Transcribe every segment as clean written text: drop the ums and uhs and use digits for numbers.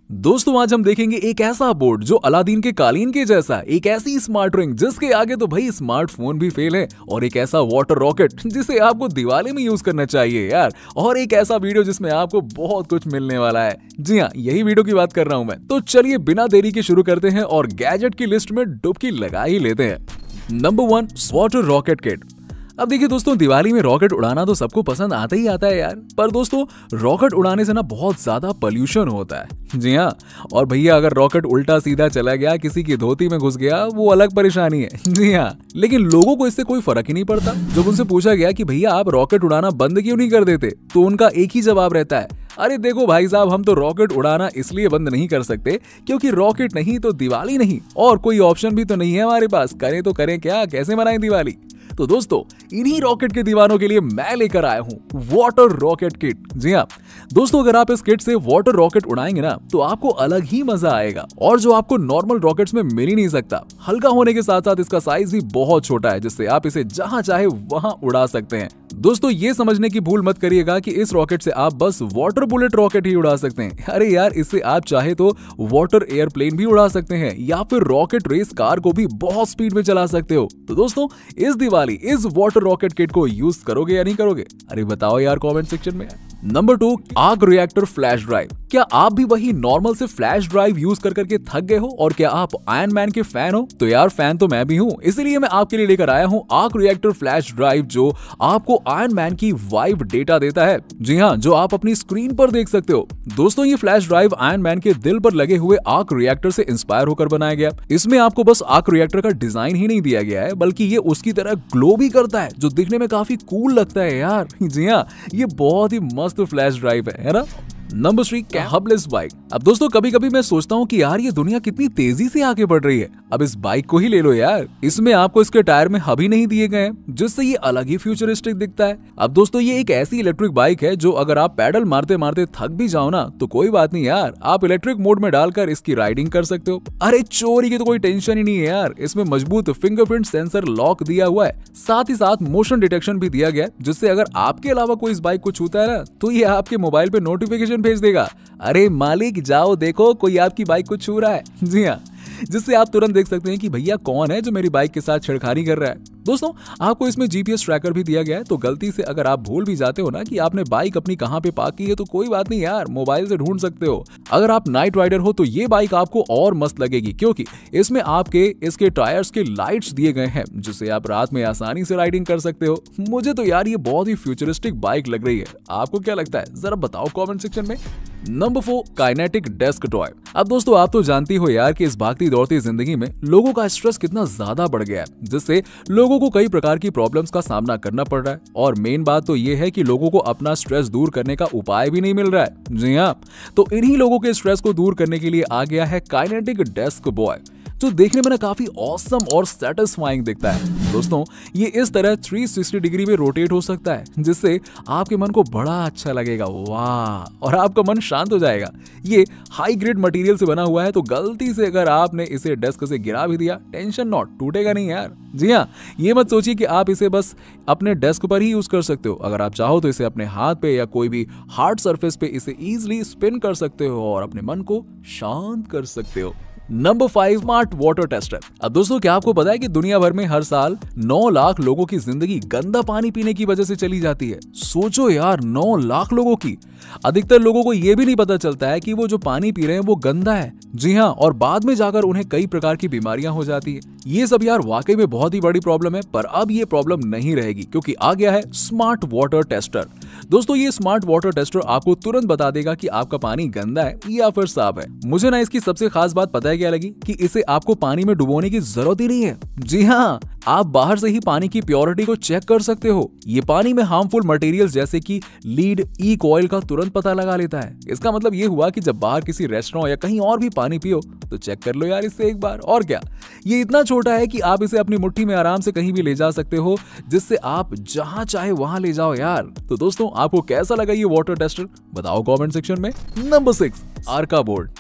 दोस्तों आज हम देखेंगे एक ऐसा बोर्ड जो अलादीन के कालीन के जैसा, एक ऐसी स्मार्ट रिंग जिसके आगे तो भाई स्मार्टफोन भी फेल है, और एक ऐसा वाटर रॉकेट जिसे आपको दिवाली में यूज करना चाहिए यार, और एक ऐसा वीडियो जिसमें आपको बहुत कुछ मिलने वाला है। जी हाँ, यही वीडियो की बात कर रहा हूँ मैं। तो चलिए बिना देरी के शुरू करते हैं और गैजेट की लिस्ट में डुबकी लगा ही लेते हैं। Number 1, water rocket kit. अब देखिए दोस्तों, दिवाली में रॉकेट उड़ाना तो सबको पसंद आता ही आता है यार, पर दोस्तों रॉकेट उड़ाने से ना बहुत ज्यादा पोल्यूशन होता है। जी हाँ, और भैया अगर रॉकेट उल्टा सीधा चला गया, किसी की धोती में घुस गया, वो अलग परेशानी है। जी हाँ, लेकिन लोगों को इससे कोई फर्क ही नहीं पड़ता। जब उनसे पूछा गया कि भैया आप रॉकेट उड़ाना बंद क्यों नहीं कर देते, तो उनका एक ही जवाब रहता है, अरे देखो भाई साहब, हम तो रॉकेट उड़ाना इसलिए बंद नहीं कर सकते क्योंकि रॉकेट नहीं तो दिवाली नहीं, और कोई ऑप्शन भी तो नहीं है हमारे पास। करें तो करें क्या, कैसे मनाएं दिवाली। तो दोस्तों इन्हीं रॉकेट के दीवानों के लिए मैं लेकर आया हूं वाटर रॉकेट किट। जी हाँ दोस्तों, अगर आप इस किट से वाटर रॉकेट उड़ाएंगे ना तो आपको अलग ही मजा आएगा, और जो आपको नॉर्मल रॉकेट्स में मिल ही नहीं सकता। हल्का होने के साथ साथ इसका साइज भी बहुत छोटा है, जिससे आप इसे जहां चाहे वहां उड़ा सकते हैं। दोस्तों ये समझने की भूल मत करिएगा कि इस रॉकेट से आप बस वाटर बुलेट रॉकेट ही उड़ा सकते हैं। अरे यार, इससे आप चाहे तो वाटर एयरप्लेन भी उड़ा सकते हैं, या फिर रॉकेट रेस कार को भी बहुत स्पीड में चला सकते हो। तो दोस्तों इस दिवाली इस वाटर रॉकेट किट को यूज करोगे या नहीं करोगे, अरे बताओ यार कमेंट सेक्शन में। Number 2, arc reactor flash drive. क्या आप भी वही नॉर्मल से फ्लैश ड्राइव यूज कर करके थक गए हो, और क्या आप आयरन मैन के फैन हो? तो यार फैन तो मैं भी हूँ, इसीलिए मैं आपके लिए लेकर आया हूँ आर्क रिएक्टर फ्लैश ड्राइव, जो आपको आयरन मैन की वाइब डेटा देता है। जी हाँ, जो आप अपनी स्क्रीन पर देख सकते हो। दोस्तों ये फ्लैश ड्राइव आयरन मैन के दिल पर लगे हुए आर्क रिएक्टर से इंस्पायर होकर बनाया गया। इसमें आपको बस आर्क रिएक्टर का डिजाइन ही नहीं दिया गया है, बल्कि ये उसकी तरह ग्लो भी करता है, जो दिखने में काफी कूल लगता है यार। जी हाँ, ये बहुत ही मस्त फ्लैश ड्राइव है ना। Number 3, hubless bike. अब दोस्तों कभी कभी मैं सोचता हूँ कि यार ये दुनिया कितनी तेजी से आगे बढ़ रही है। अब इस बाइक को ही ले लो यार, इसमें आपको इसके टायर में हब ही नहीं दिए गए हैं, जिससे ये अलग ही फ्यूचरिस्टिक दिखता है। अब दोस्तों ये एक ऐसी इलेक्ट्रिक बाइक है जो अगर आप पैडल मारते मारते थक भी जाओ ना, तो कोई बात नहीं यार, आप इलेक्ट्रिक मोड में डालकर इसकी राइडिंग कर सकते हो। अरे चोरी की तो कोई टेंशन ही नहीं है यार, इसमें मजबूत फिंगरप्रिंट सेंसर लॉक दिया हुआ है, साथ ही साथ मोशन डिटेक्शन भी दिया गया है, जिससे अगर आपके अलावा कोई इस बाइक को छूता है ना, तो ये आपके मोबाइल पे नोटिफिकेशन भेज देगा, अरे मालिक जाओ देखो कोई आपकी बाइक को छू रहा है। जी हाँ, जिससे आप तुरंत देख सकते हैं कि भैया कौन है जो मेरी बाइक के साथ छेड़खानी कर रहा है। दोस्तों आपको इसमें जीपीएस ट्रैकर भी दिया गया है, तो गलती से अगर आप भूल भी जाते हो ना कि आपने बाइक अपनी कहां पे पार्क की है, तो कोई बात नहीं यार, मोबाइल से ढूंढ सकते हो। अगर आप नाइट राइडर हो तो ये बाइक आपको और मस्त लगेगी, क्योंकि इसमें आपके इसके टायर्स के लाइट्स दिए गए हैं, जिससे आप रात में आसानी से राइडिंग कर सकते हो। मुझे तो यार ये बहुत ही फ्यूचरिस्टिक बाइक लग रही है, आपको क्या लगता है जरा बताओ कमेंट सेक्शन में। Number 4, kinetic desk toy. अब दोस्तों आप तो जानती हो यार कि इस भागती दौड़ती जिंदगी में लोगों का स्ट्रेस कितना ज्यादा बढ़ गया है, जिससे लोगों को कई प्रकार की प्रॉब्लम्स का सामना करना पड़ रहा है, और मेन बात तो ये है कि लोगों को अपना स्ट्रेस दूर करने का उपाय भी नहीं मिल रहा है। जी हाँ, तो इन्हीं लोगों के स्ट्रेस को दूर करने के लिए आ गया है काइनेटिक डेस्क बॉय, जो देखने में ना काफी ऑसम और सेटिस्फाइंग दिखता है। दोस्तों ये इस तरह 360 डिग्री में रोटेट हो सकता है, जिससे आपके मन को बड़ा अच्छा लगेगा, वाह, और आपका मन शांत हो जाएगा। ये हाई ग्रेड मटेरियल से बना हुआ है, तो गलती से अगर आपने इसे डेस्क से गिरा भी दिया, टेंशन नॉट, टूटेगा नहीं यार। जी हाँ, ये मत सोचिए कि आप इसे बस अपने डेस्क पर ही यूज कर सकते हो। अगर आप चाहो तो इसे अपने हाथ पे या कोई भी हार्ड सरफेस पे इसे इजीली स्पिन कर सकते हो और अपने मन को शांत कर सकते हो। Number 5, smart water tester. अब दोस्तों क्या आपको पता है कि दुनिया भर में हर साल 9 लाख लोगों की जिंदगी गंदा पानी पीने की वजह से चली जाती है। सोचो यार, 9 लाख लोगों की। अधिकतर लोगों को यह भी नहीं पता चलता है कि वो जो पानी पी रहे हैं वो गंदा है। जी हाँ, और बाद में जाकर उन्हें कई प्रकार की बीमारियां हो जाती है। ये सब यार वाकई में बहुत ही बड़ी प्रॉब्लम है, पर अब ये प्रॉब्लम नहीं रहेगी, क्योंकि आ गया है स्मार्ट वाटर टेस्टर। दोस्तों ये स्मार्ट वाटर टेस्टर आपको तुरंत बता देगा कि आपका पानी गंदा है या फिर साफ है। मुझे ना इसकी सबसे खास बात पता है क्या लगी, कि इसे आपको पानी में डुबोने की जरूरत ही नहीं है। जी हाँ, आप बाहर से ही पानी की प्योरिटी को चेक कर सकते हो। ये पानी में हार्मफुल मटेरियल्स जैसे कि लीड, ई ऑयल का तुरंत पता लगा लेता है। इसका मतलब ये हुआ कि जब बाहर किसी रेस्टोरेंट या कहीं और भी पानी पियो तो चेक कर लो यार इससे एक बार। और क्या, ये इतना छोटा है कि आप इसे अपनी मुट्ठी में आराम से कहीं भी ले जा सकते हो, जिससे आप जहां चाहे वहां ले जाओ यार। तो दोस्तों आपको कैसा लगा ये वाटर टेस्टर, बताओ कमेंट सेक्शन में। Number 6, ArcaBoard.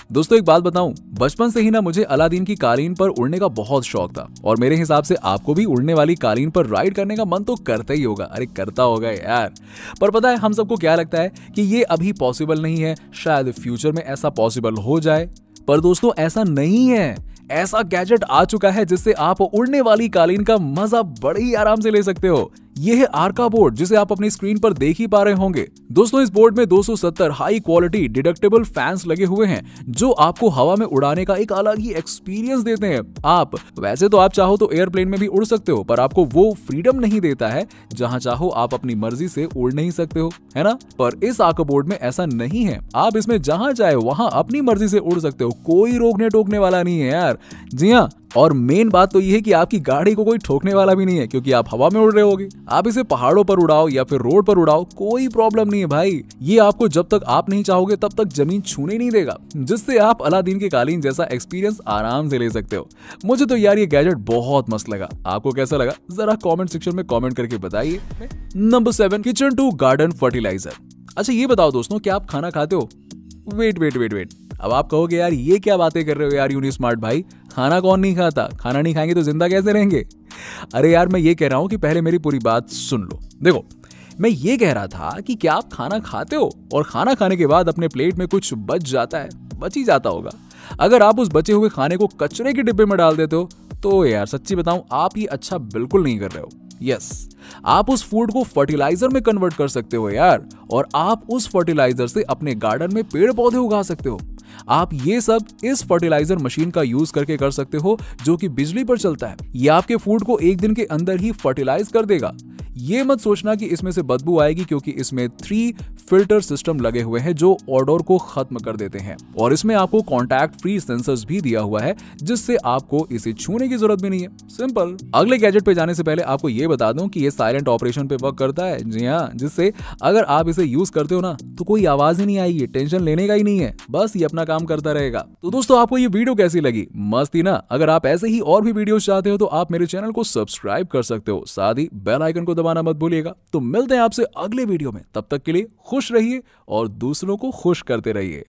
दोस्तों एक बात बताऊं, बचपन से ही ना मुझे अलादीन की कालीन पर उड़ने का बहुत शौक था और मेरे हिसाब से आपको भी उड़ने वाली कालीन पर राइड करने का मन तो करता ही होगा। अरे करता होगा यार। पर पता है हम सबको क्या लगता है कि ये अभी पॉसिबल नहीं है, शायद फ्यूचर में ऐसा पॉसिबल हो जाए। पर दोस्तों ऐसा नहीं है। ऐसा गैजेट आ चुका है जिससे आप उड़ने वाली कालीन का मजा बड़े ही आराम से ले सकते हो। यह है आर्का बोर्ड, जिसे आप अपनी स्क्रीन पर देख ही पा रहे होंगे। दोस्तों इस बोर्ड में 270 हाई क्वालिटी डिडक्टेबल फैंस लगे हुए हैं जो आपको हवा में उड़ाने का एक अलग ही एक्सपीरियंस देते हैं। आप वैसे तो आप चाहो तो एयरप्लेन में भी उड़ सकते हो, पर आपको वो फ्रीडम नहीं देता है। जहां चाहो आप अपनी मर्जी से उड़ नहीं सकते हो, है ना। पर इस आर्का बोर्ड में ऐसा नहीं है। आप इसमें जहां चाहे वहां अपनी मर्जी से उड़ सकते हो, कोई रोकने टोकने वाला नहीं है यार। जी हाँ, और मेन बात तो यह है कि आपकी गाड़ी को कोई ठोकने वाला भी नहीं है, क्योंकि आप हवा में उड़ रहे होगे। आप इसे पहाड़ों पर उड़ाओ या फिर रोड पर उड़ाओ, कोई प्रॉब्लम नहीं है भाई। ये आपको जब तक आप नहीं चाहोगे तब तक जमीन छूने नहीं देगा, जिससे आप अलादीन के कालीन जैसा एक्सपीरियंस आराम से ले सकते हो। मुझे तो यार ये गैजेट बहुत मस्त लगा। आपको कैसा लगा जरा कमेंट सेक्शन में कमेंट करके बताइए। Number 7, kitchen to garden fertiliser. अच्छा ये बताओ दोस्तों, क्या आप खाना खाते हो? वेट, अब आप कहोगे यार ये क्या बातें कर रहे हो यार यूनी स्मार्ट भाई, खाना कौन नहीं खाता? खाना नहीं खाएंगे तो जिंदा कैसे रहेंगे? अरे यार मैं ये कह रहा हूं कि पहले मेरी पूरी बात सुन लो। देखो मैं ये कह रहा था कि क्या आप खाना खाते हो और खाना खाने के बाद अपने प्लेट में कुछ बच जाता है? बच ही जाता होगा। अगर आप उस बचे हुए खाने को कचरे के डिब्बे में डाल देते हो तो यार सच्ची बताऊं आप ये अच्छा बिल्कुल नहीं कर रहे हो। यस, आप उस फूड को फर्टिलाइजर में कन्वर्ट कर सकते हो यार, और आप उस फर्टिलाइजर से अपने गार्डन में पेड़ पौधे उगा सकते हो। आप ये सब इस फर्टिलाइजर मशीन का यूज करके कर सकते हो जो कि बिजली पर चलता है। ये आपके फूड को एक दिन के अंदर ही फर्टिलाइज कर देगा। ये मत सोचना कि इसमें से बदबू आएगी, क्योंकि इसमें 3 फिल्टर सिस्टम लगे हुए हैं जो ऑडोर को खत्म कर देते हैं, और इसमें आपको कॉन्टैक्ट फ्री सेंसर्स भी दिया हुआ है जिससे आपको इसे छूने की जरूरत भी नहीं है। सिंपल। अगले गैजेट पे जाने से पहले आपको ये बता दूं कि ये साइलेंट ऑपरेशन पे वर्क करता है। जी हाँ, जिससे अगर आप इसे यूज करते हो ना तो कोई आवाज ही नहीं आएगी, टेंशन लेने का ही नहीं है, बस ये अपना काम करता रहेगा। तो दोस्तों आपको ये वीडियो कैसी लगी? मस्त थी ना? अगर आप ऐसे ही और भी वीडियोस चाहते हो तो आप मेरे चैनल को सब्सक्राइब कर सकते हो, साथ ही बेल आइकन को दबाना मत भूलिएगा। तो मिलते हैं आपसे अगले वीडियो में, तब तक के लिए खुश रहिए और दूसरों को खुश करते रहिए।